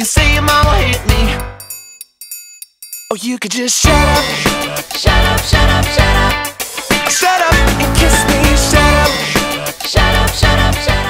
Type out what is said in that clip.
you say your mama hate me. Or you could just shut up. Shut up, shut up, shut up. Shut up and kiss me. Shut up. Shut up, shut up, shut up.